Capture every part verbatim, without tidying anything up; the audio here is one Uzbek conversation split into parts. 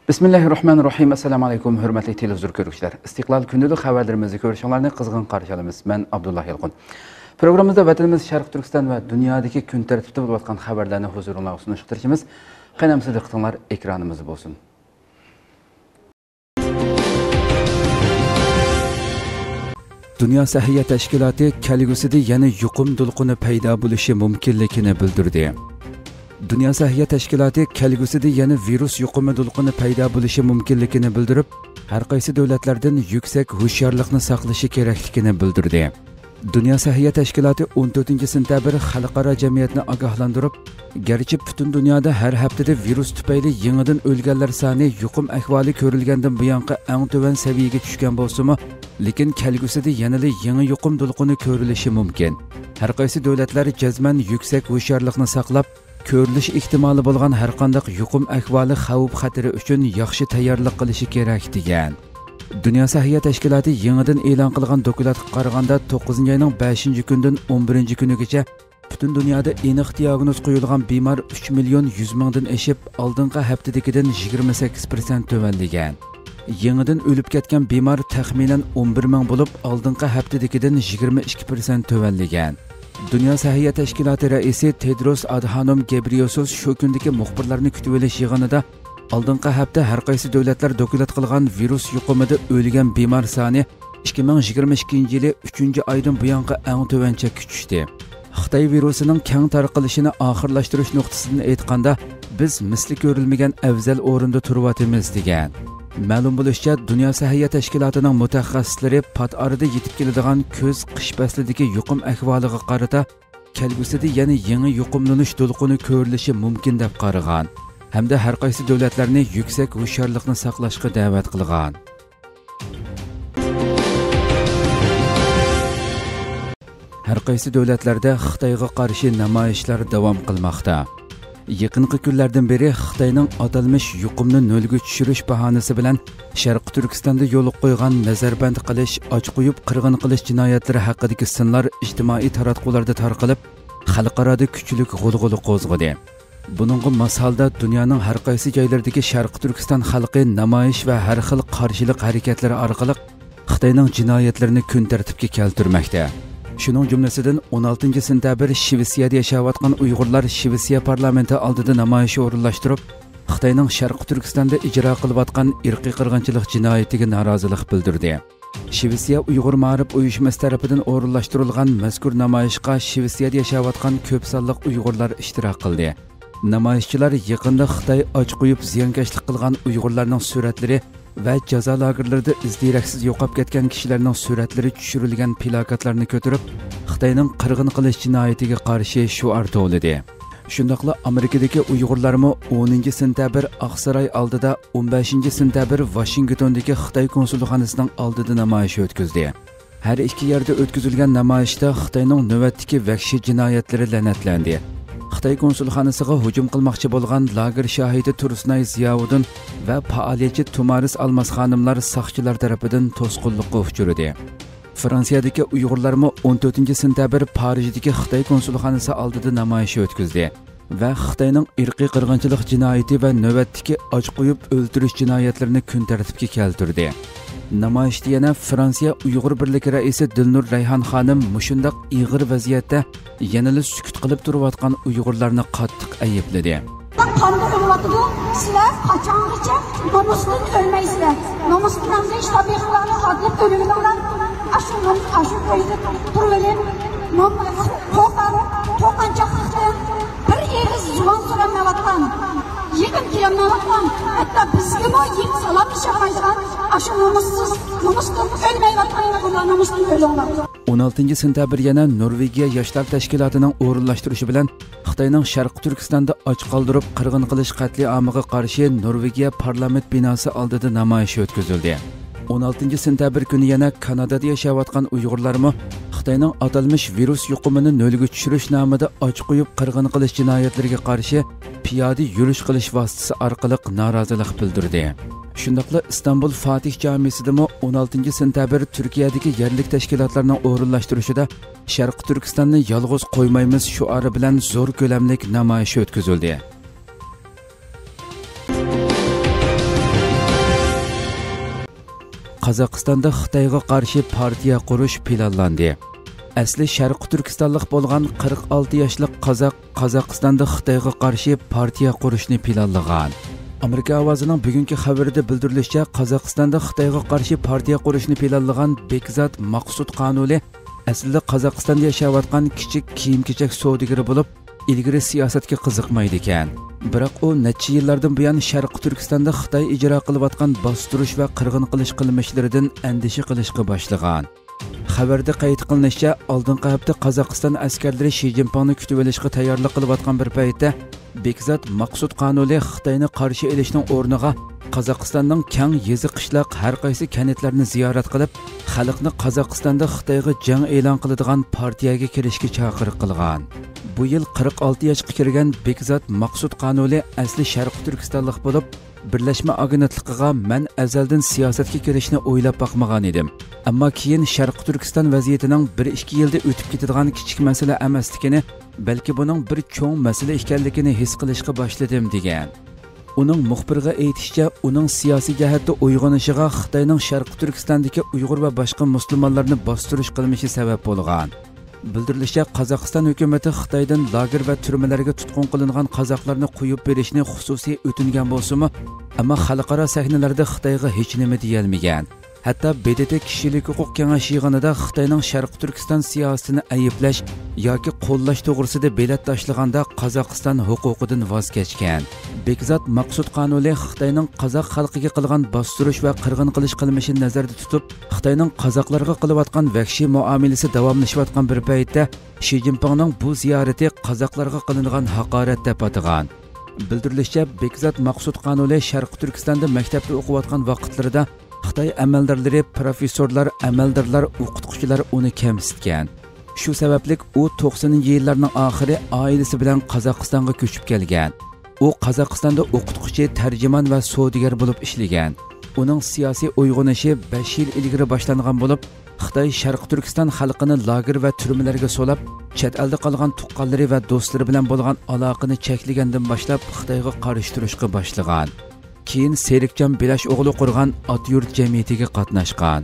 Bismillahirrahmanirrahim. Assalamu alaykum, hurmatli televizor ko'ruvchilar. Istiqlol kundalik xabarlarimizni ko'rishinglarni qizg'in qarshi olamiz. Men Abdullah Yalqin. Programmamizda vatanimiz Sharq Turkiston va dunyodagi kun tartibida bo'lib o'tgan xabarlarni huzuringizga sunishtirishimiz. Qaynamsiz diqqatinglar ekranimizda bo'lsin. Dünya Səhiyyə Təşkilatı kelgusida yana yuqum to'lqini paydo bo'lishi mumkinligini bildirdi. Dünya Səhiyyə Təşkilatı kelgusida yana virus yuqumi to'lqini paydo bo'lishi mumkinligini bildirib, har qaysi davlatlardan yuksak hushyorlikni saqlashi kerakligini bildirdi. Dünya Səhiyyə Təşkilatı o'n to'rtinchi sentabr xalqaro jamiyatni ogohlantirib, garchi butun dunyoda har haftada virus tufayli yangidan o'lganlar soni yuqum ahvoli ko'rilgandan buyongi eng tuvan saviyaga tushgan bo'lsa-mu, lekin kelgusida yanada yangi yuqum to'lqini ko'rilishi mumkin. Har qaysi davlatlar jazman yuksak hushyorlikni saqlab, ko'rilish ehtimoli bo'lgan har qanday yuqum ahvoli xavf xatari uchun yaxshi tayyorlik qilishi kerak degan. Dünya Səhiyyə Təşkilatı yangidan e'lon qilgan dokumentga qaraganda to'qqizinchi oyning beshinchi kundan o'n birinchi kunigacha butun dunyoda aniq diagnoz qo'yilgan bemor uch million yuz mingdan oshib, oldingi haftadagidan yigirma sakkiz foiz tuvanlagan. Yangidan o'lib ketgan bemor taxminan o'n bir ming bo'lib, oldingi haftadagidan yigirma ikki foiz tuvanlagan. Dünya Səhiyyə Təşkilatı raisi Tedros Adhanom Ghebreyesus shu kundagi muxbirlarni kutib olish yig'inida oldingi hafta har qaysi davlatlar dokument qilgan virus yuqumida o'lgan bemor soni ikki ming yigirma ikkinchi yili uchinchi oydan buyongi eng tuvancha tushdi. Xitoy virusining keng tarqalishini oxirlashtirish nuqtasidan aytganda, biz misli ko'rilmagan afzal o'rinda turyapmiz degan. Ma'lum bo'lishicha, Dünya Səhiyyə Təşkilatıning mutaxassislari pat orada yetib keladigan ko'z qish faslidagi yuqum ahvoliga qarata kelgusida yana yangi yuqumlanish to'lqini ko'rilishi mumkin deb qaragan, hamda har qaysi davlatlarni yuksak hushyorlikni saqlashga da'vat qilgan. Har qaysi davlatlarda Xitoyga qarshi namoyishlar davom qilmoqda. Yaqinqi kunlardan beri Xitoyning atalmish yuqumni nolga tushirish bahonasi bilan Sharq Turkistonda yo'l qo'ygan nazarband qilish, och qo'yib qirg'in qilish jinoyatlari haqidagi sinlar ijtimoiy taratqularda tarqalib, xalqaroda kuchli g'ulg'ula qo'zg'adi. Buningga masalda dunyoning har qaysi joylaridagi Sharq Turkiston xalqi namoyish va har xil qarshilik harakatlari orqali Xitoyning jinoyatlarini kun tartibga keltirmoqda. Shuning jumlasidan o'n oltinchi sentabr Shvetsiyada yashayotgan Uyg'urlar Shvetsiya parlamenti oldida namoyish o'rinlashtirib, Xitoyning Sharq Turkistonda ijro qilayotgan irqiy qirg'inchilik jinoyatiga norozilik bildirdi. Shvetsiya Uyg'ur ma'rif uyushmasi tomonidan o'rinlashtirilgan mazkur namoyishga Shvetsiyada yashayotgan ko'p sonli Uyg'urlar ishtirok qildi. Namoyishchilar yaqinda Xitoy och qo'yib ziyonkashlik qilgan Uyg'urlarning suratlari va jazo lagerlarida izdiraksiz yo'qolib ketgan kishilarning suratlari tushirilgan plakatlarni ko'tarib, Xitoyning qirg'in qilish jinoyatiga qarshi shuar to'ladi. Shundaqla Amerikadagi Uyg'urlarmi o'ninchi sentabr Oqsaroy oldida, o'n beshinchi sentabr Washingtondagi Xitoy konsulxonasining oldida namoyish o'tkazdi. Har ikki yerda o'tkazilgan namoyishda Xitoyning navbatdagi vahshiy jinoyatlari la'natlandi. Xitoy konsulxonasiga hujum qilmoqchi bo'lgan lager shohidi Tursunay Ziyovuddin va faoliyatchi Tumaris Almas xonimlar soqchilar tomonidan to'sqinlikqa uchradi. Fransiyadagi Uyg'urlarmi o'n to'rtinchi sentabr Parijdagi Xitoy konsulxonasi oldida namoyish o'tkazdi va Xitoyning irqiy qirg'inchilik jinoyati va navbatdagi och qo'yib o'ldirish jinoyatlarini kun tartibga keltirdi. Namoyishda yana Fransiya Uyg'ur birligi raisi Dilnur Rayhon xonim mushundaq ig'ir vaziyatda yanada sukut qilib turayotgan Uyg'urlarni qattiq aybladi. Qanday bo'lyapti? Sizlar qachongacha nomusdan o'lmaysizlar? Nomus bilan ish tabiqlarni hadlab o'linglar. Ashu ashu qo'yib turib, qo'qan, qo'qancha qilib bir eg'iz juvon so'ramayotgan. Yig'im kiyamlayotgan, hatto bizga mo yig' salom ishamaydigan, ashu nomussiz, nomusdan o'lmayotgan ular nomusdan o'linglar. o'n oltinchi sentabr yana Norvegiya yoshlar tashkilotining o'rinlashtirishi bilan Xitoyning Sharq Turkistonda och qoldirib qirg'in qilish qatliamiga qarshi Norvegiya parlament binosi oldida namoyish o'tkazildi. o'n oltinchi sentabr kuni yana Kanadada yashayotgan Uyg'urlarmi Xitoyning atalmish virus yuqumini nolga tushirish nomida och qo'yib qirg'in qilish jinoyatlariga qarshi piyoda yurish qilish vositasi orqali norozilik bildirdi. Shundaqla İstanbul Fatih Jamisidami o'n oltinchi sentabr Turkiyadagi yerlik tashkilotlarning o'rinlashtirishida Sharq Turkistonni yolg'iz qo'ymaymiz shuari bilan zo'r ko'lamlik namoyish o'tkazildi. Qozog'istonda Xitoyga qarshi partiya qurish planlandi. Asli Sharq Turkistonlik bo'lgan qirq olti yoshlik qozoq Qozog'istonda Xitoyga qarshi partiya qurishni planlagan. Amerika ovozining bugungi xabarida bildirilishicha, Qozog'istonda Xitoyga qarshi partiya qurishni planlagan Bekzat Maqsud Qanuli aslida Qozog'istonda yashayotgan kichik kiyim-kechak savdogari bo'lib, ilgari siyosatga qiziqmaydi ekan. Biroq u necha yillardan buyon Sharq Turkistonda Xitoy ijro qilayotgan bostirish va qirg'in qilish qilmishlaridan andisha qilishga boshlagan. Xabarda qayd qilinishicha, oldingi hafta Qozog'iston askarlari Shi Jinpingni kutib olishga tayyorlik qilayotgan bir paytda Bekzat Maqsud Qanuli Xitoyni qarshi olishning o'rniga Qozog'istonning keng yezi qishloq har qaysi kanitlarni ziyorat qilib, xalqni Qozog'istonda Xitoyga jang e'lon qiladigan partiyaga kirishga chaqiriq qilgan. Bu yil qirq olti yoshga kirgan Bekzat Maqsud Qanuli asli Sharq Turkistonlik bo'lib, Birlashma agentligiga men azaldan siyosatga kirishni o'ylab boqmagan edim. Ammo keyin Sharq Turkiston vaziyatining bir ikki yilda o'tib ketadigan kichik masala emasligini, balki buning bir cho'ng masala ekanligini his qilishga boshladim degan. Uning muxbirga aytishicha, uning siyosiy jihatda uyg'onishiga Xitoyning Sharq Turkistondagi Uyg'ur va boshqa musulmonlarni bostirish qilmishi sabab bo'lgan. Bildirilishicha, Qozog'iston hukumatı Xitoydan lager va turmalarga tutqun qilingan qozoqlarni qo'yib berishni xususiy o'tingan bo'lsa-mu, ammo xalqaro sahnalarda Xitoyga hech nima deyilmagan. Hatto B D T kishilik huquq kengashi yig'inida Xitoyning Sharq Turkiston siyosatini ayiblash yoki qo'llash to'g'risida belat tashlaganda Qozog'iston huquqidan voz kechgan. Bekzat Maqsud Qanuli Xitoyning qozoq xalqiga qilgan bostirish va qirg'in qilish qilmishini nazarda tutib, Xitoyning qozoqlarga qilayotgan vahshiy muomalasi davomlashayotgan bir paytda Shi Jinpingning bu ziyorati qozoqlarga qilingan haqorat deb atagan. Bildirilishicha, Bekzat Maqsud Qanuli Sharq Turkistonda maktabda o'qiyotgan vaqtlarida Xitoy amaldorlari, professorlar, amaldorlar, o'qituvchilar uni kamsitgan. Shu sababli u to'qsoninchi yillarning oxiri oilasi bilan Qozog'istonga ko'chib kelgan. U Qozog'istonda o'qituvchi, tarjimon va savdogar bo'lib ishlagan. Uning siyosiy uyg'onishi besh yil ilgari boshlangan bo'lib, Xitoy Sharq Turkiston xalqini lager va turmalarga solab, chet elda qolgan tuqqanlari va do'stlari bilan bo'lgan aloqani cheklagandan boshlab Xitoyga qarshi turishga boshlagan. Keyin Serikjon Belash o'g'li qurgan Otyurt jamiyatiga qatnashgan.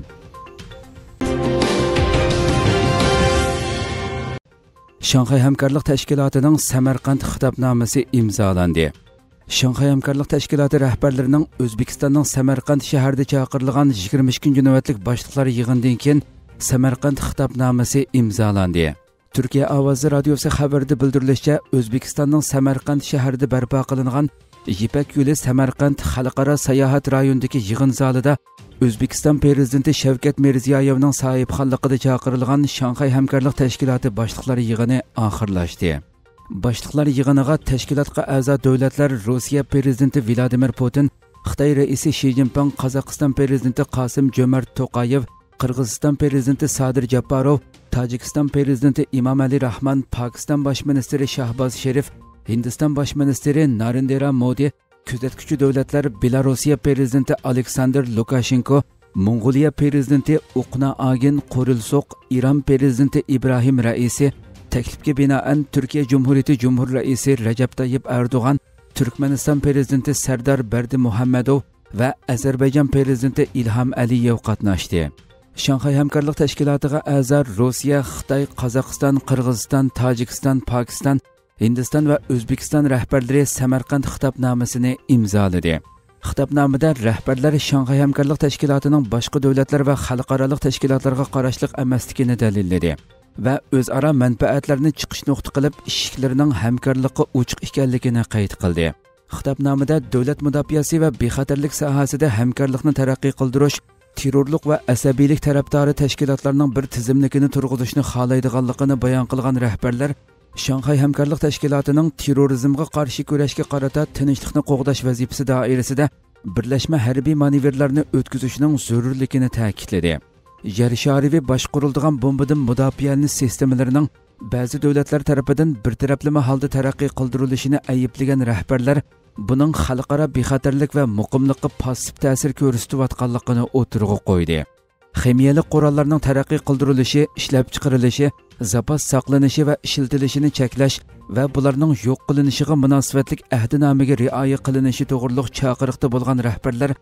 Shanxay hamkorlik tashkilotining Samarqand xitobnomasi imzolandi. Shanxay hamkorlik tashkiloti rahbarlarining O'zbekistonning Samarqand shahrida chaqirilgan yigirma ikkinchi navbatlik boshliqlar yig'inidan keyin Samarqand xitobnomasi imzolandi. Turkiya ovozi radiosi xabarida bildirilishicha, O'zbekistonning Samarqand shahrida barpo qilingan Yipak yo'li Samarqand xalqaro sayohat rayonidagi yig'in zalida O'zbekiston prezidenti Shavkat Mirziyoyevning sohibxonligida chaqirilgan Shanxay hamkorlik tashkiloti boshliqlari yig'ini oxirlashdi. Boshliqlar yig'iniga tashkilotga a'zo davlatlar Rossiya prezidenti Vladimir Putin, Xitoy raisi Shi Jinping, Qozog'iston prezidenti Qosim-Jo'mart To'qayev, Qirg'iziston prezidenti Sadir Japarov, Tojikiston prezidenti Emomali Rahmon, Pokiston bosh ministri Shahboz Sharif, Hindiston bosh ministri Narendra Modi, kuzatuvchi davlatlar Belorussiya prezidenti Aleksandr Lukashenko, Mong'oliya prezidenti Uqna Agin Qorilsoq, Iran prezidenti Ibrohim Raisi, taklifga binoan Turkiya Jumhuriyati Jumhur raisi Rajab Tayyip Erdo'g'an, Turkmaniston prezidenti Sardar Berdimuhamedov va Ozarbayjon prezidenti Ilham Aliyev qatnashdi. Shanxay hamkorlik tashkilotiga a'zo Rossiya, Xitoy, Qozog'iston, Qirg'iziston, Tojikiston, Pokiston, Hindiston va O'zbekiston rahbarlari Samarqand xitobnomasini imzoladi. Xitobnomada rahbarlar Shanxay hamkorlik tashkilotining boshqa davlatlar va xalqaro tashkilotlarga qarashliq emasligini dalilladi va o'zaro manfaatlarni chiqish nuqta qilib, ishiklarining hamkorligi ochiq ekanligini qayd qildi. Xitobnomada davlat mudofaasi va bexatarlik sohasida hamkorlikni taraqqiy qildirish, terrorlik va asabiylik tarafdori tashkilotlarning bir tizimligini turg'izishni xohlaydiganligini bayon qilgan rahbarlar Shanxay hamkorlik tashkilotining terrorizmga qarshi kurashga qarata tinchlikni qo'g'dash vazifasi doirasida birlashma harbiy manevrlarni o'tkazishning zarurligini ta'kidladi. Yer shariga boshqariladigan bombadan mudofaani sistemalarining ba'zi davlatlar tomonidan bir taraflama holda taraqqiy qildirilishini ayiblagan rahbarlar buning xalqaro bexatarlik va muqimlikqa passiv ta'sir ko'rsatayotganligini o'tirg'i qo'ydi. Ximiyalik qurollarning taraqqiy qildirilishi, ishlab chiqarilishi, zapas saqlanishi va ishlatilishini cheklash va bularning yo'q qilinishiga munosabatlik ahdinomaga rioya qilinishi to'g'riliq chaqiriqda bo'lgan rahbarlar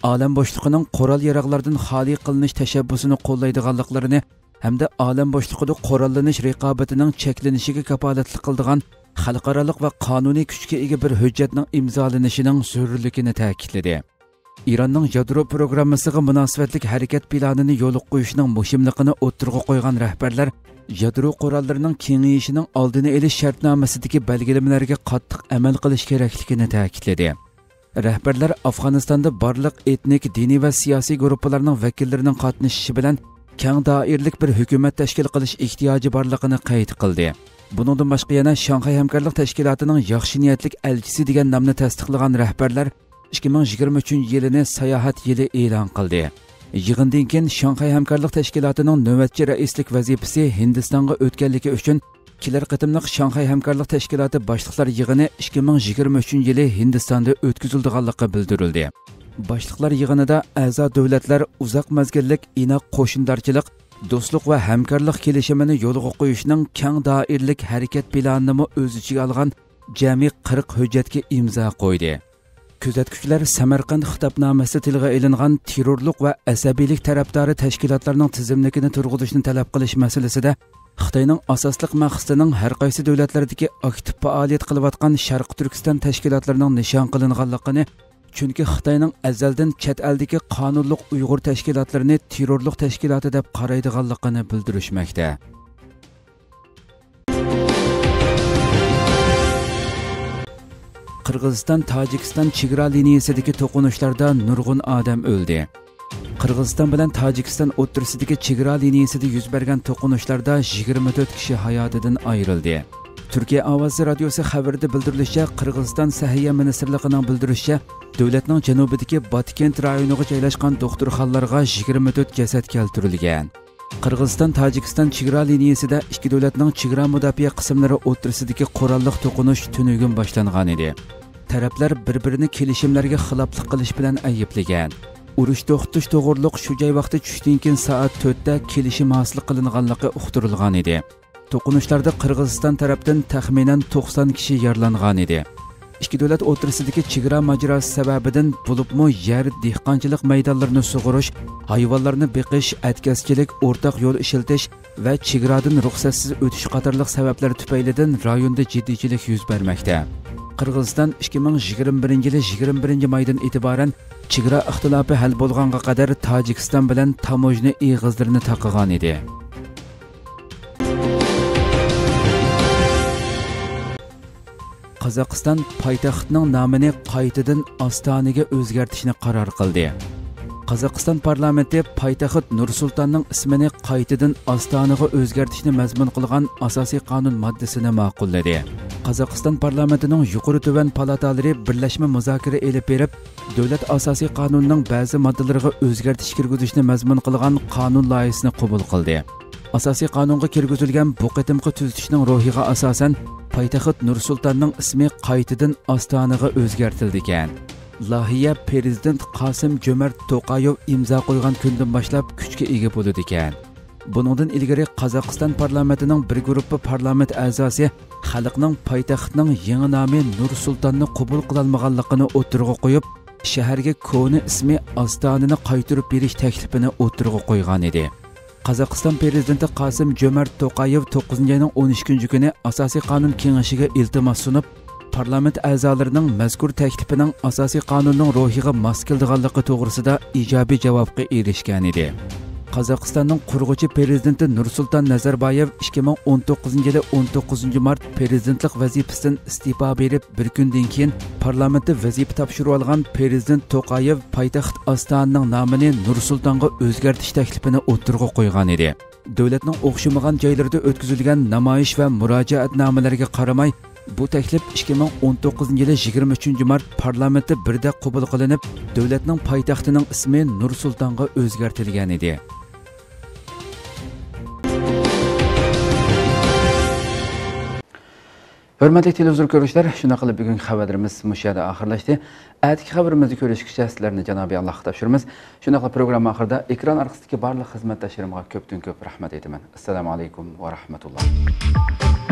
olam bo'shliqining qoral yaroqlardan xoli qilinish tashabbusini qo'llaydiganliklarini hamda olam bo'shliqida qo'rallanish raqobatining cheklanishiga kafolatlik qildigan xalqaroliq va qonuniy kuchga ega bir hujjatning imzolanishining zarurligini ta'kidladi. İranning yadro programmasiga munosabatlik harakat planini yo'l qo'yishning muhimligini o'ttirg'a qo'ygan rahbarlar yadro qurollarining kengayishining oldini olish shartnomasidagi belgilamalariga qattiq amal qilish kerakligini ta'kidladi. Rahbarlar Afg'onistonda barliq etnik, diniy va siyosiy guruhlarning vakillarining qatnashishi bilan keng doiralik bir hukumat tashkil qilish ehtiyoji borligini qayd qildi. Buningdan boshqa yana Shanxay hamkorlik tashkilotining yaxshi niyatlik elchisi degan nomni tasdiqlagan rahbarlar ikki ming yigirma uchinchi yilini sayohat yili e'lon qildi. Yig'indan keyin Shanxay hamkorlik tashkilotining navbatchi raislik vazifasi Hindistonga o'tganligi uchun kelar qatimliq Shanxay hamkorlik tashkiloti boshliqlar yig'ini ikki ming yigirma uchinchi yili Hindistonda o'tkazilganligi bildirildi. Boshliqlar yig'inida a'zo davlatlar uzoq mazgillik inoq qo'shindorchilik, do'stlik va hamkorlik kelishimini yo'lga qo'yishning keng doiralik harakat planini o'z ichiga olgan jami qirq hujjatga imzo qo'ydi. Kuzatuvchilar Samarqand xitobnomasi tilga ilingan terrorlik va asabiylik tarafdori tashkilotlarning tizimligini turg'izishni talab qilish masalasida Xitoyning asosliq maqsadining har qaysi davlatlardagi aktiv faoliyat qilayotgan Sharq Turkiston tashkilotlarining nishon qilinganligini, chunki Xitoyning azaldan chet eldagi qonunliq Uyg'ur tashkilotlarini terrorlik tashkiloti deb qaraydiganligini bildirishmoqda. Qirg'iziston Tojikiston chegara liniyasidagi to'qinishlarda nurg'un odam o'ldi. Qirg'iziston bilan Tojikiston o'rtasidagi chegara liniyasida yuz bergan to'qinishlarda yigirma to'rt kishi hayotidan ayrildi. Turkiya ovozi radiosi xabarida bildirilishicha, Qirg'iziston Sahiyya ministrligining bildirishicha, davlatning janubidagi Batkent rayoniga joylashgan doktorxonalarga yigirma to'rt jasad keltirilgan. Qirg'iziston Tojikiston chegara liniyasida ikki davlatning chegara mudofaa qismlari o'rtasidagi qurolliq to'qinish tunugun boshlangan edi. Taraflar bir-birini kelishimlarga xiloflik qilish bilan ayblagan. Urush to'xtatish to'g'riliq shu joy vaqti tushdan keyin soat to'rtda kelishim hosil qilinganligi uqtirilgan edi. To'qinishlarda Qirg'iziston tarafdan taxminan to'qson kishi yaralangan edi. Ikki davlat o'rtasidagi chegara mojarosi sababidan bo'libmi yer, dehqonchilik maydonlarini sug'urish, hayvonlarni beqish, atkazchilik, o'rtaq yo'l ishiltish va chegaradan ruxsatsiz o'tish qatorliq sabablar tufaylidan rayonda jiddiychilik yuz bermoqda. Qirg'iziston ikki ming yigirma birinchi yil yigirma birinchi maydan e'tiboran chegara ixtilofi hal bo'lganga qadar Tojikiston bilan tamojna eg'izlarini taqagan edi. Qozog'iston poytaxtining nomini qaytadan Ostonaga o'zgartirishni qaror qildi. Qozog'iston parlamenti poytaxt Nur-Sultonning ismini qaytadan Ostonaga o'zgartirishni mazmun qilgan asosiy qonun moddasini ma'qulladi. Qozog'iston parlamentining yuqori tuvan palatalari birlashma muzokara elib berib, davlat asosiy qonunining ba'zi moddalariga o'zgartirish kirgizishni mazmun qilgan qonun loyihasini qabul qildi. Asosiy qonunga kirgizilgan bu qitimqi tuzatishning ruhiga asosan poytaxt Nur-Sultonning ismi qaytadan Ostonaga o'zgartirildi ekan. Loyiha prezident Qosim Jo'mart To'qayev imzo qo'ygan kundan boshlab kuchga ega bo'ladi ekan. Buningdan ilgari Qozog'iston parlamentining bir guruhi parlament a'zosi xalqning poytaxtning yangi nomi Nur-Sultonni qabul qilolmaganligini o'tirg'a qo'yib, shaharga koni ismi Ostonani qaytarib berish taklifini o'tirg'a qo'ygan edi. Qozog'iston prezidenti Qosim Jo'mart To'qayev to'qqizinchi oyning o'n ikkinchi kuni asosiy qonun kengashiga iltimos sunib, parlament a'zolarining mazkur taklifining asosiy qonunning ruhiga mos kelganligi to'g'risida ijobiy javobga erishgan edi. Qozog'istonning qurg'uvchi prezidenti Nursulton Nazarboyev ikki ming o'n to'qqizinchi yil o'n to'qqizinchi mart prezidentlik vazifasidan iste'fo berib, bir kundan keyin parlamentda vazifa topshirib olgan prezident To'qayev poytaxt Ostonaning nomini Nursultonga o'zgartirish taklifini o'tirg'a qo'ygan edi. Davlatning o'xshamagan joylarida o'tkazilgan namoyish va murojaatnomalarga qaramay, bu taklif ikki ming o'n to'qqizinchi yil yigirma uchinchi mart parlamentda birda qabul qilinib, davlatning poytaxtining ismi Nur-Sultonga o'zgartirilgan edi. Hurmatli televizor ko'ruvchilar, shuna qilib bugungi xabarimiz mushada oxirlashdi. Atki xabarimizni ko'rishgacha sizlarni Janobiy Allohga topshiramiz. Shuna qilib programma oxirida ekran orqasidagi barliq xizmatdoshlarimga ko'pdan ko'p rahmat aytaman. Assalomu alaykum va rahmatulloh.